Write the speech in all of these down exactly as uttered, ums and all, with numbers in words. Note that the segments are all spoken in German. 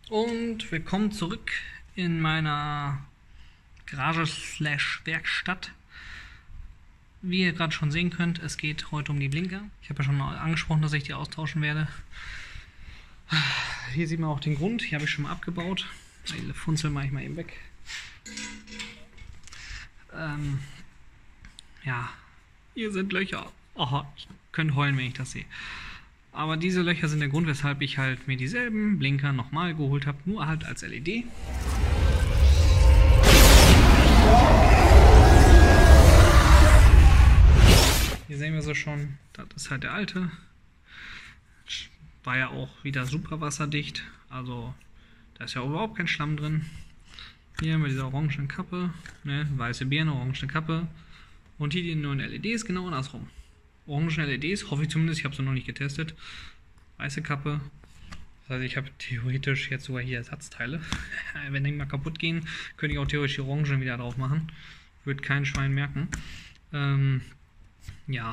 Und willkommen zurück in meiner Garage slash Werkstatt. Wie ihr gerade schon sehen könnt, es geht heute um die Blinker. Ich habe ja schon mal angesprochen, dass ich die austauschen werde. Hier sieht man auch den Grund, hier habe ich schon mal abgebaut. Die Funzel mache ich mal eben weg. Ähm, ja, hier sind Löcher. Oh, ich könnte heulen, wenn ich das sehe. Aber diese Löcher sind der Grund, weshalb ich halt mir dieselben Blinker nochmal geholt habe, nur halt als L E D. Hier sehen wir so schon, das ist halt der alte. War ja auch wieder super wasserdicht, also da ist ja überhaupt kein Schlamm drin. Hier haben wir diese orangen Kappe, ne, weiße Birne, orange Kappe. Und hier die neuen L E Ds genau andersrum. Orangen L E Ds, hoffe ich zumindest, ich habe sie noch nicht getestet. Weiße Kappe. Das heißt, ich habe theoretisch jetzt sogar hier Ersatzteile. Wenn die mal kaputt gehen, könnte ich auch theoretisch die Orangen wieder drauf machen. Wird kein Schwein merken. Ähm, ja.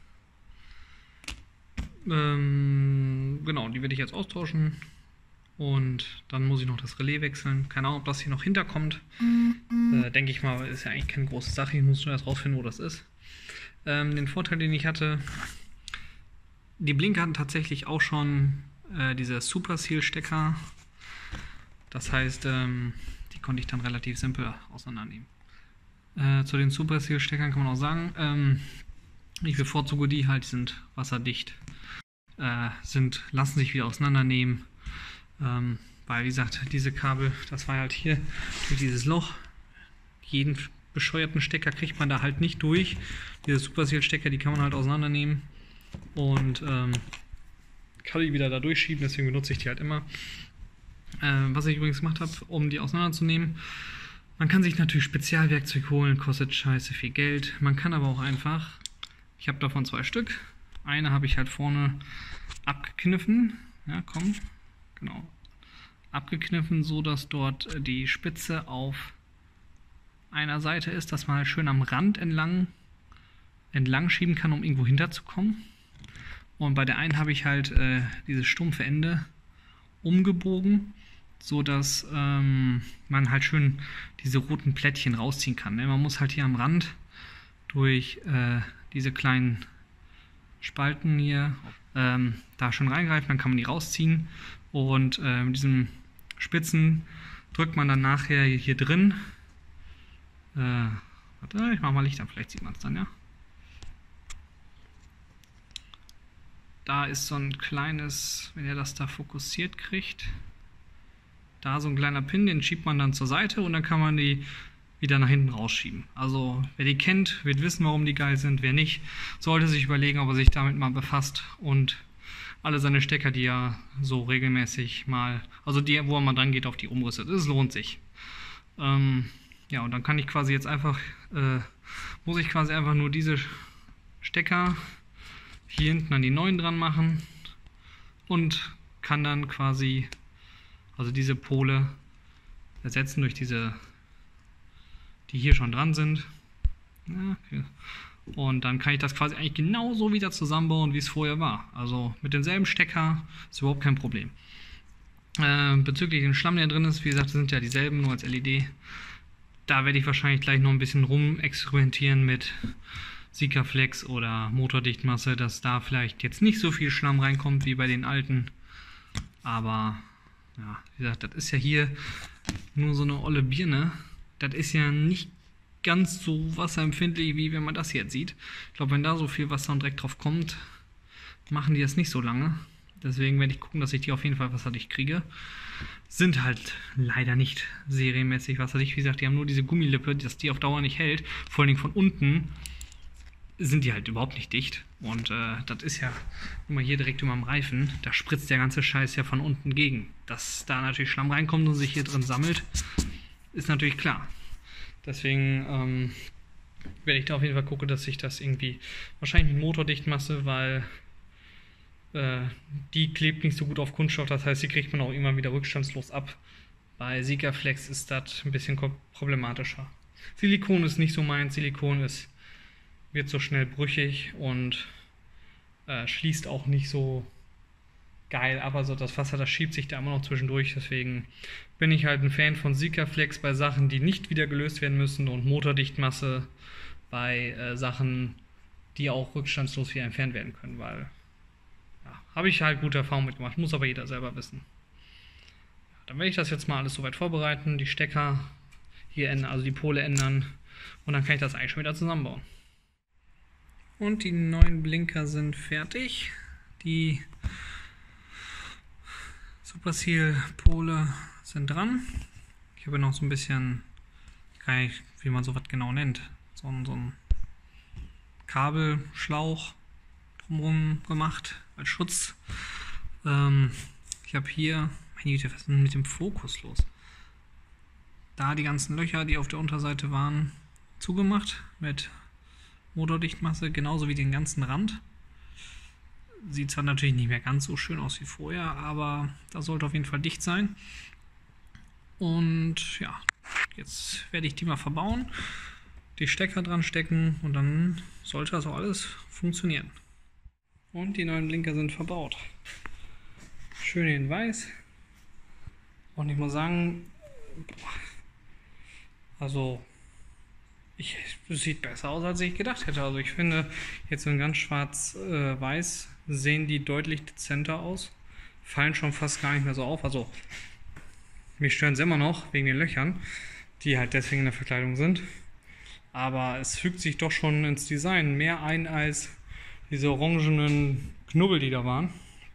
Ähm, genau, die werde ich jetzt austauschen. Und dann muss ich noch das Relais wechseln. Keine Ahnung, ob das hier noch hinterkommt. Mhm. Äh, denke ich mal, ist ja eigentlich keine große Sache. Ich muss nur erst rausfinden, wo das ist. Ähm, den Vorteil, den ich hatte, die Blinker hatten tatsächlich auch schon äh, diese Super Seal Stecker. Das heißt, ähm, die konnte ich dann relativ simpel auseinandernehmen. Äh, zu den Super Seal Steckern kann man auch sagen, ähm, ich bevorzuge die halt, die sind wasserdicht, äh, sind, lassen sich wieder auseinandernehmen. Ähm, weil, wie gesagt, diese Kabel, das war halt hier durch dieses Loch, jeden bescheuerten Stecker kriegt man da halt nicht durch. Diese Super Seal Stecker, die kann man halt auseinandernehmen und ähm, kann die wieder da durchschieben, deswegen benutze ich die halt immer. Äh, was ich übrigens gemacht habe, um die auseinanderzunehmen, man kann sich natürlich Spezialwerkzeug holen, kostet scheiße viel Geld. Man kann aber auch einfach, ich habe davon zwei Stück, eine habe ich halt vorne abgekniffen, ja komm, genau, abgekniffen, so dass dort die Spitze auf einer Seite ist, dass man halt schön am Rand entlang, entlang schieben kann, um irgendwo hinterzukommen. Und bei der einen habe ich halt äh, dieses stumpfe Ende umgebogen, so dass ähm, man halt schön diese roten Plättchen rausziehen kann. Ne? Man muss halt hier am Rand durch äh, diese kleinen Spalten hier ähm, da schon reingreifen, dann kann man die rausziehen und äh, mit diesen Spitzen drückt man dann nachher hier drin. Äh, warte, ich mach mal Licht an, vielleicht sieht man es dann, ja. Da ist so ein kleines, wenn ihr das da fokussiert kriegt, da so ein kleiner Pin, den schiebt man dann zur Seite und dann kann man die wieder nach hinten rausschieben. Also wer die kennt, wird wissen, warum die geil sind. Wer nicht, sollte sich überlegen, ob er sich damit mal befasst und alle seine Stecker, die er so regelmäßig mal, also die, wo er mal dran geht, auf die umrüstet. Es lohnt sich. Ähm, Ja, und dann kann ich quasi jetzt einfach, äh, muss ich quasi einfach nur diese Stecker hier hinten an die neuen dran machen und kann dann quasi, also diese Pole ersetzen durch diese, die hier schon dran sind. Ja, okay. Und dann kann ich das quasi eigentlich genauso wieder zusammenbauen, wie es vorher war. Also mit demselben Stecker ist überhaupt kein Problem. Äh, bezüglich dem Schlamm, der drin ist, wie gesagt, das sind ja dieselben, nur als L E D. Da werde ich wahrscheinlich gleich noch ein bisschen rum experimentieren mit Sikaflex oder Motordichtmasse, dass da vielleicht jetzt nicht so viel Schlamm reinkommt wie bei den alten. Aber ja, wie gesagt, das ist ja hier nur so eine olle Birne. Das ist ja nicht ganz so wasserempfindlich, wie wenn man das jetzt sieht. Ich glaube, wenn da so viel Wasser und Dreck drauf kommt, machen die das nicht so lange. Deswegen werde ich gucken, dass ich die auf jeden Fall wasserdicht kriege. Sind halt leider nicht serienmäßig wasserdicht. Wie gesagt, die haben nur diese Gummilippe, dass die auf Dauer nicht hält. Vor allen Dingen von unten sind die halt überhaupt nicht dicht. Und äh, das ist ja, guck mal hier direkt über dem Reifen, da spritzt der ganze Scheiß ja von unten gegen. Dass da natürlich Schlamm reinkommt und sich hier drin sammelt, ist natürlich klar. Deswegen ähm, werde ich da auf jeden Fall gucken, dass ich das irgendwie wahrscheinlich mit Motordichtmasse, weil die klebt nicht so gut auf Kunststoff, das heißt, die kriegt man auch immer wieder rückstandslos ab. Bei Sikaflex ist das ein bisschen problematischer. Silikon ist nicht so meins, Silikon ist, wird so schnell brüchig und äh, schließt auch nicht so geil, aber so das Wasser, das schiebt sich da immer noch zwischendurch. Deswegen bin ich halt ein Fan von Sikaflex bei Sachen, die nicht wieder gelöst werden müssen und Motordichtmasse bei äh, Sachen, die auch rückstandslos wieder entfernt werden können, weil ja, habe ich halt gute Erfahrungen mitgemacht, muss aber jeder selber wissen. Ja, dann werde ich das jetzt mal alles soweit vorbereiten, die Stecker hier ändern, also die Pole ändern und dann kann ich das eigentlich schon wieder zusammenbauen. Und die neuen Blinker sind fertig. Die Super-Seal Pole sind dran. Ich habe noch so ein bisschen, gar nicht, wie man sowas genau nennt, so ein, so ein Kabelschlauch drumherum gemacht als Schutz. Ähm, ich habe hier, meine Güte, was ist denn mit dem Fokus los? Da die ganzen Löcher, die auf der Unterseite waren, zugemacht mit Motordichtmasse, genauso wie den ganzen Rand. Sieht zwar natürlich nicht mehr ganz so schön aus wie vorher, aber das sollte auf jeden Fall dicht sein. Und ja, jetzt werde ich die mal verbauen, die Stecker dran stecken und dann sollte das auch alles funktionieren. Und die neuen Blinker sind verbaut. Schön in weiß. Und ich muss sagen, also ich, es sieht besser aus, als ich gedacht hätte. Also ich finde, jetzt in ganz schwarz-weiß äh, sehen die deutlich dezenter aus. Fallen schon fast gar nicht mehr so auf. Also mich stören sie immer noch wegen den Löchern, die halt deswegen in der Verkleidung sind. Aber es fügt sich doch schon ins Design mehr ein als diese orangenen Knubbel, die da waren.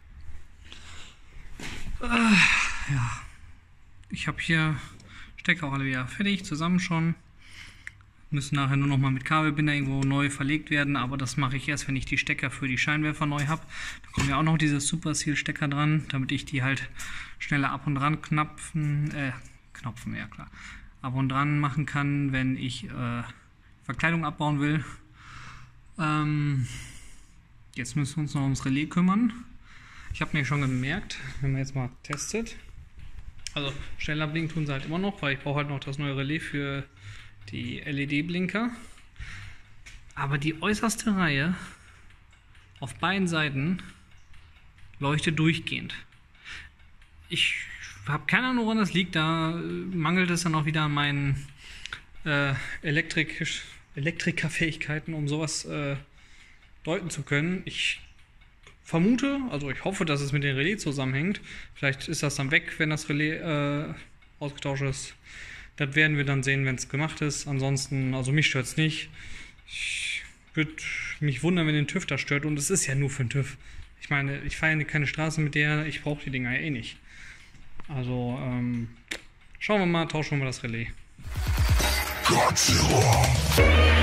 Äh, ja. Ich habe hier Stecker auch alle wieder fertig, zusammen schon. Müssen nachher nur noch mal mit Kabelbinder irgendwo neu verlegt werden, aber das mache ich erst, wenn ich die Stecker für die Scheinwerfer neu habe. Da kommen ja auch noch diese Super-Seal Stecker dran, damit ich die halt schneller ab und dran knapfen, äh, knopfen, ja klar, ab und dran machen kann, wenn ich äh, Verkleidung abbauen will. Ähm, jetzt müssen wir uns noch ums Relais kümmern. Ich habe mir schon gemerkt, wenn man jetzt mal testet, also schneller blinken tun sie halt immer noch, weil ich brauche halt noch das neue Relais für die L E D-Blinker. Aber die äußerste Reihe auf beiden Seiten leuchtet durchgehend. Ich habe keine Ahnung, woran das liegt. Da mangelt es dann auch wieder an meinen äh, Elektrik Elektrikerfähigkeiten, um sowas äh, deuten zu können. Ich vermute, also ich hoffe, dass es mit dem Relais zusammenhängt. Vielleicht ist das dann weg, wenn das Relais äh, ausgetauscht ist. Das werden wir dann sehen, wenn es gemacht ist. Ansonsten, also mich stört es nicht. Ich würde mich wundern, wenn den TÜV das stört. Und es ist ja nur für den TÜV. Ich meine, ich fahre ja keine Straße mit der, ich brauche die Dinger ja eh nicht. Also, ähm, schauen wir mal, tauschen wir mal das Relais. Godzilla.